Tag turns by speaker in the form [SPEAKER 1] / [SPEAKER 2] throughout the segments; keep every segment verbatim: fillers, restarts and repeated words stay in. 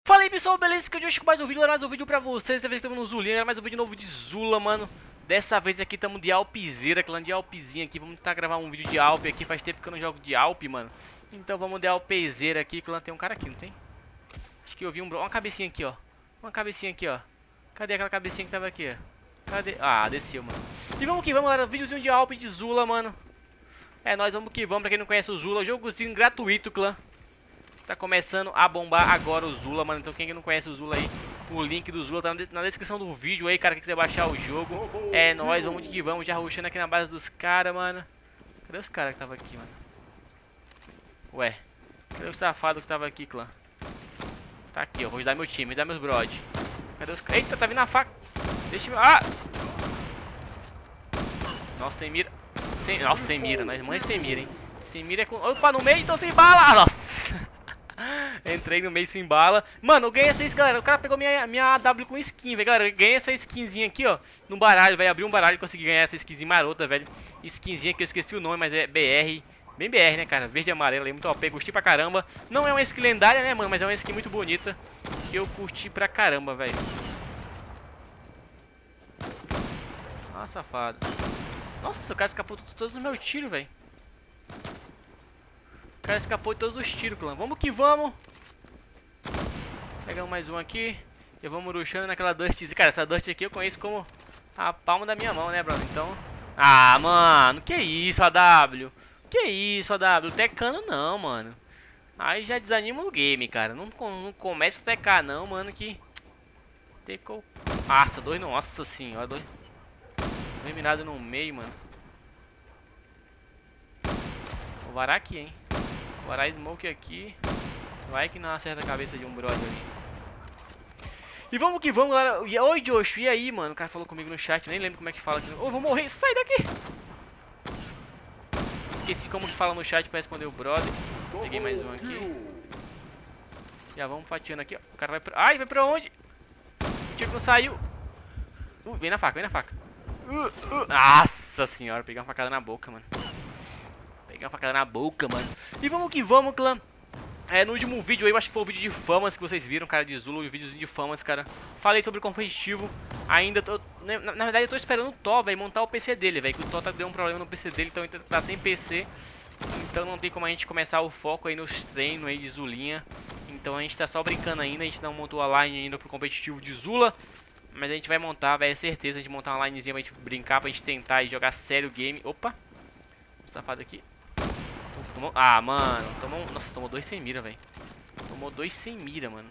[SPEAKER 1] Fala aí pessoal, beleza? Que eu hoje com mais um vídeo, mais um vídeo pra vocês. Dessa vez estamos no Zulinha, mais um vídeo novo de Zula, mano. Dessa vez aqui estamos de Alpizeira, clã de Alpizinha aqui. Vamos tentar gravar um vídeo de Alp aqui, faz tempo que eu não jogo de Alp, mano. Então vamos de Alpizeira aqui, clã. Tem um cara aqui, não tem? Acho que eu vi um... uma cabecinha aqui, ó. Uma cabecinha aqui, ó. Cadê aquela cabecinha que tava aqui, ó? Cadê? Ah, desceu, mano. E vamos que vamos, galera. Videozinho de Alp de Zula, mano. É, nós vamos que vamos, pra quem não conhece o Zula. Jogozinho gratuito, clã. Tá começando a bombar agora o Zula, mano. Então quem não conhece o Zula aí, o link do Zula tá na descrição do vídeo aí, cara, que quiser baixar o jogo. É nóis, vamos que vamos, já rushando aqui na base dos caras, mano. Cadê os caras que tava aqui, mano? Ué, cadê o safado que tava aqui, clã? Tá aqui, ó, vou ajudar meu time, ajudar meus brod. Cadê os caras? Eita, tá vindo a faca. Deixa eu... Ah! Nossa, sem mira. Sem... Nossa, sem mira, nós mães sem mira, hein? Sem mira é com... Opa, no meio, então sem bala. Nossa! Entrei no meio sem bala. Mano, eu ganhei essa skin, galera. O cara pegou minha, minha A W com skin, velho. Galera, eu ganhei essa skinzinha aqui, ó. No baralho, vai abrir um baralho e consegui ganhar essa skinzinha marota, velho. Skinzinha que eu esqueci o nome, mas é B R. Bem B R, né, cara? Verde e amarelo aí, muito O P. Gostei pra caramba. Não é uma skin lendária, né, mano? Mas é uma skin muito bonita. Que eu curti pra caramba, velho. Ah, safado. Nossa, o cara escapou todos os meus tiros, velho. O cara escapou de todos os tiros, clã. Vamos que vamos. Pegamos mais um aqui. E vamos rushando naquela Dust. Cara, essa Dust aqui eu conheço como a palma da minha mão, né, brother? Então... Ah, mano. Que isso, A W? Que isso, A W? Tecando não, mano. Aí já desanima o game, cara. Não, não começa a tecar não, mano, que... Tecou... Nossa, dois... Nossa senhora, dois... Dois minados no meio, mano. Vou varar aqui, hein. Vou varar smoke aqui. Vai que não acerta a cabeça de um brother ali. E vamos que vamos, galera. Oi, Josh, e aí, mano? O cara falou comigo no chat, nem lembro como é que fala aqui. Ô, vou morrer, sai daqui! Esqueci como que fala no chat pra responder o brother. Peguei mais um aqui. Já vamos fatiando aqui, ó. O cara vai pra... Ai, vai pra onde? O tiro não saiu. Uh, vem na faca, vem na faca. Uh, uh. Nossa senhora, peguei uma facada na boca, mano. Peguei uma facada na boca, mano. E vamos que vamos, clã. É, no último vídeo aí, eu acho que foi o vídeo de famas que vocês viram, cara, de Zula, o videozinho de famas, cara. Falei sobre o competitivo. Ainda tô... Na, na verdade, eu tô esperando o Thó, velho, montar o P C dele, velho. Que o Thó tá deu um problema no P C dele, então ele tá sem P C. Então não tem como a gente começar o foco aí nos treinos aí de Zulinha. Então a gente tá só brincando ainda, a gente não montou a line ainda pro competitivo de Zula. Mas a gente vai montar, velho, é certeza de montar uma linezinha pra gente brincar, pra gente tentar e jogar sério o game. Opa! Um safado aqui. Tomou... Ah, mano, tomou... Nossa, tomou dois sem mira, velho. Tomou dois sem mira, mano.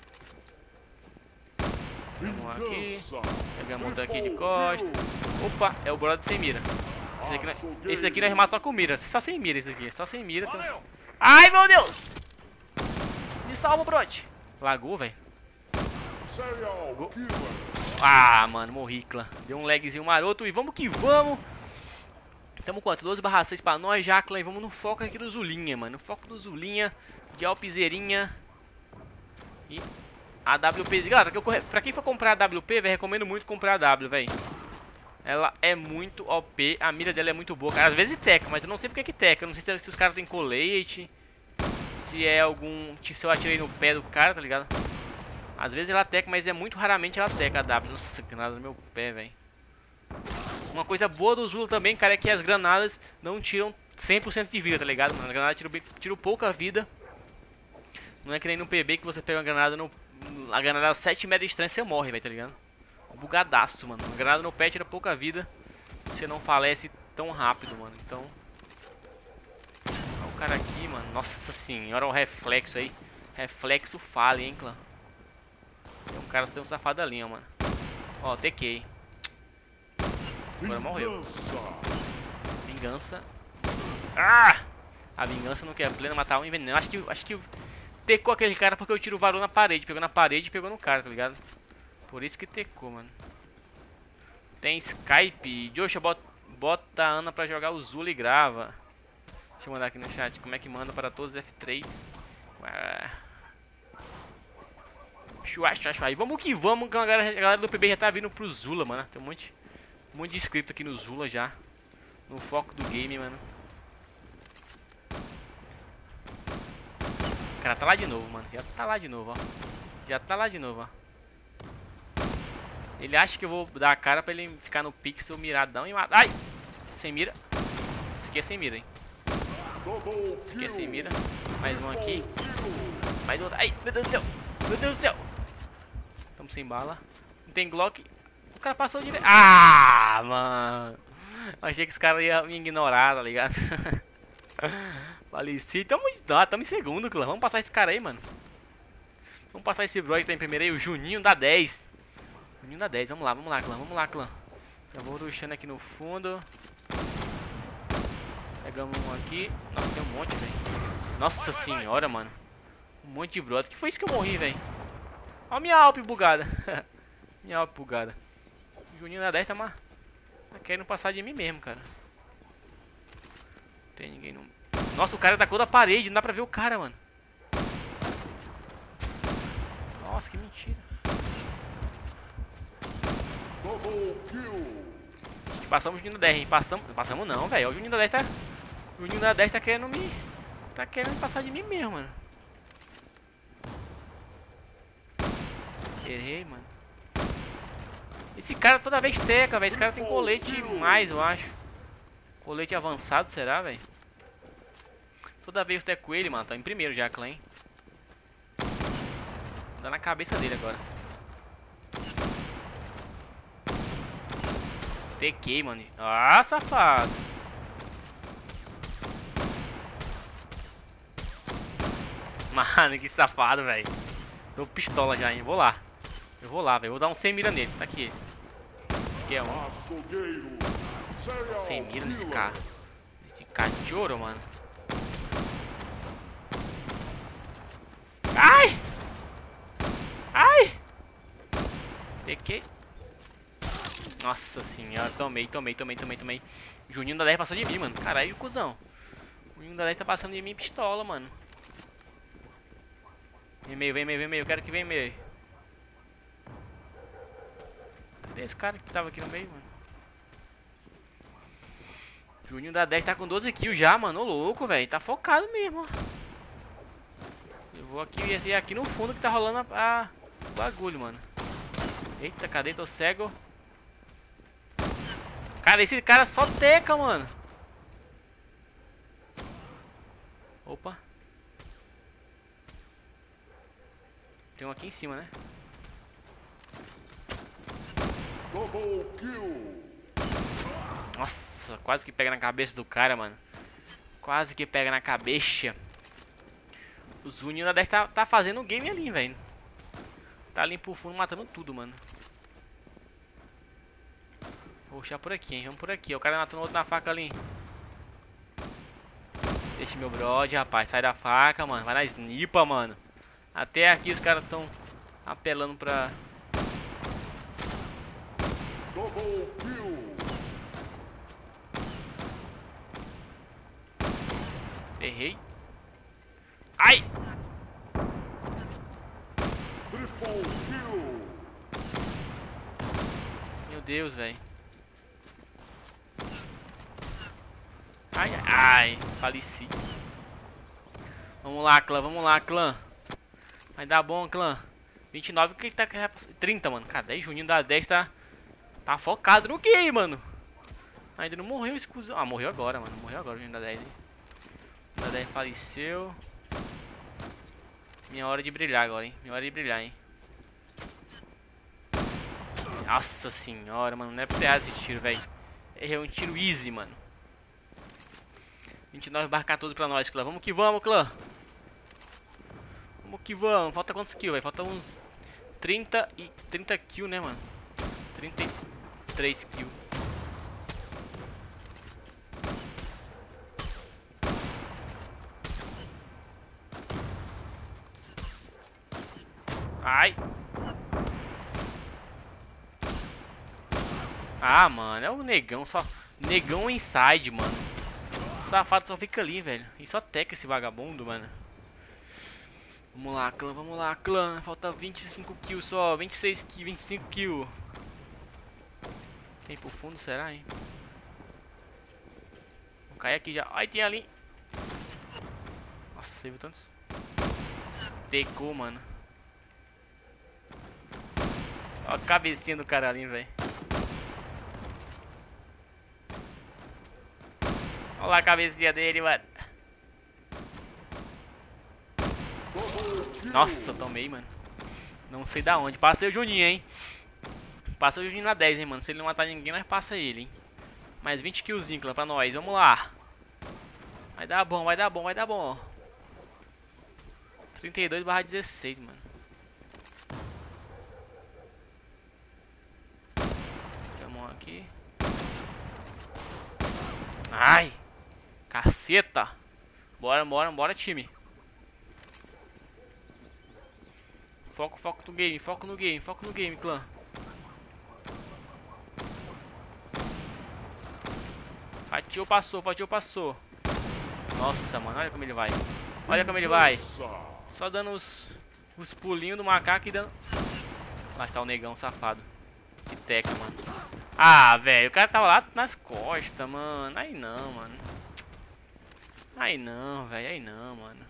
[SPEAKER 1] Vamos aqui. Pegamos um daqui de costa. Opa, é o brother sem mira. Esse daqui, não... esse daqui nós matamos só com mira. Só sem mira esse aqui, só sem mira. Então... Ai, meu Deus! Me salva, brother. Lagou, velho. Ah, mano, morri, clã. Deu um lagzinho maroto e vamos que vamos. Tamo quanto? doze barra seis pra nós já, clã. E vamos no foco aqui do Zulinha, mano. No foco do Zulinha, de Alpizeirinha. E a W P. Galera, pra quem for comprar a W P, velho, recomendo muito comprar a W, velho. Ela é muito O P. A mira dela é muito boa, cara. Às vezes teca, mas eu não sei porque que teca. Eu não sei se, se os caras têm colete. Se é algum... Se eu atirei no pé do cara, tá ligado? Às vezes ela teca, mas é muito raramente ela teca a W. Nossa, tem nada no meu pé, velho. Uma coisa boa do Zula também, cara, é que as granadas não tiram cem por cento de vida, tá ligado? Mano, a granada tira, tira pouca vida. Não é que nem no P B que você pega uma granada no... A granada a sete metros de distância você morre, velho, tá ligado? Bugadaço, mano. Uma granada no pé tira pouca vida. Você não falece tão rápido, mano. Então... Olha o cara aqui, mano. Nossa senhora, o reflexo aí. Reflexo falha, hein, clã. Tem um cara, tem um safado ali, ó, mano. Ó, T K. Agora morreu. Vingança. Ah! A vingança não quer plena matar um envenenado. Acho que, acho que tecou aquele cara porque eu tiro o varou na parede. Pegou na parede e pegou no cara, tá ligado? Por isso que tecou, mano. Tem Skype. Joshua, bota, bota a Ana pra jogar o Zula e grava. Deixa eu mandar aqui no chat como é que manda para todos F três. Ué. Chua, chua, chua. E vamos que vamos, que a galera, a galera do P B já tá vindo pro Zula, mano. Tem um monte, um monte de inscrito aqui no Zula já. No foco do game, mano. O cara tá lá de novo, mano. Já tá lá de novo, ó. Já tá lá de novo, ó. Ele acha que eu vou dar a cara pra ele ficar no pixel miradão e matar. Ai! Sem mira. Esse aqui é sem mira, hein? Esse aqui é sem mira. Mais um aqui. Mais outro. Ai, meu Deus do céu. Meu Deus do céu. Tamo sem bala. Não tem Glock. O cara passou de... Ah, mano. Achei que esse cara ia me ignorar, tá ligado? Faleci. Tamo, ah, tamo em segundo, clã. Vamos passar esse cara aí, mano. Vamos passar esse bro que tá em primeiro aí. O Juninho da dez. Juninho da dez. Vamos lá, vamos lá, clã. Vamos lá, clã. Já vou rushando aqui no fundo. Pegamos um aqui. Nossa, tem um monte, velho. Nossa senhora, mano. Um monte de brother. Que foi isso que eu morri, velho? Olha minha Alp bugada. Minha Alp bugada. O Juninho da dez tá, ma... tá querendo passar de mim mesmo, cara. Não tem ninguém no... Nossa, o cara da cor da parede. Não dá pra ver o cara, mano. Nossa, que mentira. Acho que passamos o Juninho da dez, hein? Passamos, passamos não, velho. O Juninho da dez tá... O Juninho da dez tá querendo me... Tá querendo passar de mim mesmo, mano. Errei, mano. Esse cara toda vez teca, velho. Esse cara tem colete mais, eu acho. Colete avançado, será, velho? Toda vez eu teco ele, mano. Tá em primeiro já, clã, hein? Vou dar na cabeça dele agora. Tequei, mano. Ah, safado. Mano, que safado, velho. Tô pistola já, hein? Vou lá. Eu vou lá, velho. Vou dar um sem mira nele. Tá aqui. Aqui é um. Sem mira nesse cara. Esse cachorro, mano. Ai! Ai! Tequei. Nossa senhora. Tomei, tomei, tomei, tomei, tomei. Juninho da dez passou de mim, mano. Caralho, cuzão. O Juninho da dez tá passando de mim pistola, mano. Vem meio, vem meio, vem meio. Eu quero que vem meio. Cadê esse cara que tava aqui no meio, mano? Juninho da dez tá com doze kills já, mano. Ô louco, velho. Tá focado mesmo, ó. Eu vou aqui, esse aqui no fundo que tá rolando a, a, o bagulho, mano. Eita, cadê? Tô cego. Cara, esse cara só teca, mano. Opa. Tem um aqui em cima, né?
[SPEAKER 2] Double kill.
[SPEAKER 1] Nossa, quase que pega na cabeça do cara, mano. Quase que pega na cabeça. O Juninho da dez tá, tá fazendo um game ali, velho. Tá ali pro fundo matando tudo, mano. Vou puxar por aqui, hein? Vamos por aqui. O cara matando o outro na faca ali. Deixa meu brode, rapaz. Sai da faca, mano. Vai na snipa, mano. Até aqui os caras estão apelando pra...
[SPEAKER 2] Double kill.
[SPEAKER 1] Errei. Ai!
[SPEAKER 2] Triple kill.
[SPEAKER 1] Meu Deus, velho. Ai, ai, ai. Faleci. Vamos lá, clã. Vamos lá, clã. Vai dar bom, clã. vinte e nove, o que tá... trinta, mano. Cadê? Juninho da dez tá... Tá focado no game, mano. Ainda não morreu esse cuzão. Ah, morreu agora, mano. Morreu agora o Juninho da dez, hein? O Juninho da dez faleceu. Minha hora de brilhar agora, hein? Minha hora de brilhar, hein? Nossa senhora, mano. Não é pra ter esse tiro, velho. É um tiro easy, mano. vinte e nove barra quatorze pra nós, clã. Vamos que vamos, clã. Vamos que vamos. Falta quantos kills, velho? Falta uns trinta e... trinta kills, né, mano? trinta e três kills. Ai. Ah, mano. É o negão só... Negão inside, mano. O safado só fica ali, velho. E só teca esse vagabundo, mano. Vamos lá, clã. Vamos lá, clã. Falta vinte e cinco kills só. vinte e seis kills. vinte e cinco kills. Tem pro fundo, será, hein? Vou cair aqui já. Ai, tem ali. Nossa, você viu tantos? Tecou, mano. Ó a cabecinha do cara ali, velho. Olha lá a cabecinha dele, mano. Nossa, tomei, mano. Não sei da onde. Passei o Juninho, hein. Passei o Juninho na dez, hein, mano. Se ele não matar ninguém, nós passa ele, hein. Mais vinte killzinhos, clã, pra nós. Vamos lá. Vai dar bom, vai dar bom, vai dar bom. trinta e dois barra dezesseis, mano. Tamo aqui. Ai. Caceta. Bora, bora, bora, time. Foco, foco no game, foco no game, foco no game, clã. Fatiou, passou, fatiou, passou. Nossa, mano, olha como ele vai. Olha como ele vai. Só dando os, os pulinhos do macaco e dando... Lá está o negão safado. Que teca, mano. Ah, velho, o cara tava lá nas costas, mano. Aí não, mano. Aí não, velho, aí não, mano.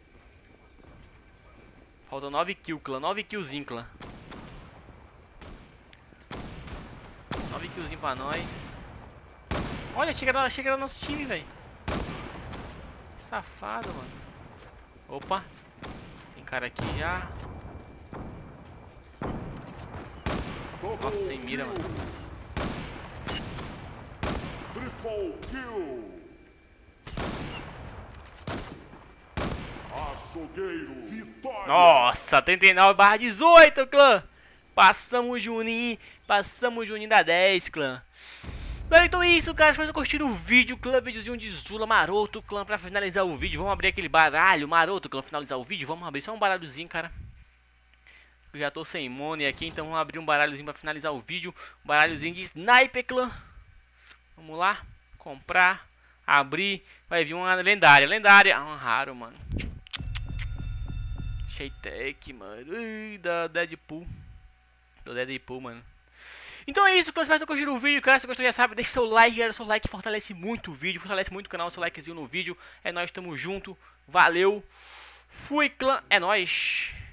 [SPEAKER 1] Faltam nove kills, clã. nove killzinho, clã. nove killzinho pra nós. Olha, chega, chega no nosso time, velho. Safado, mano. Opa. Tem cara aqui já. Nossa, sem mira, mano.
[SPEAKER 2] Triple kill. Açougueiro, vitória.
[SPEAKER 1] Nossa, trinta e nove barra dezoito, clã. Passamos o Juninho. Passamos o Juninho da dez, clã. Galera, então é isso, cara. Espero que vocês curtiram o vídeo, clã. Videozinho de Zula maroto, clã. Pra finalizar o vídeo, vamos abrir aquele baralho maroto, clã. Finalizar o vídeo, vamos abrir só um baralhozinho, cara. Eu já tô sem money aqui, então vamos abrir um baralhozinho pra finalizar o vídeo. Um baralhozinho de sniper, clã. Vamos lá. Comprar. Abrir. Vai vir uma lendária. Lendária. Um raro, mano. Shaytek, mano. Ui, da Deadpool. Do Deadpool, mano. Então é isso, clã. Espero que vocês curtiram o vídeo, cara. Se gostou, já sabe, deixa seu like, galera. Seu like fortalece muito o vídeo, fortalece muito o canal. Seu likezinho no vídeo. É nóis, tamo junto. Valeu. Fui, clã. É nóis.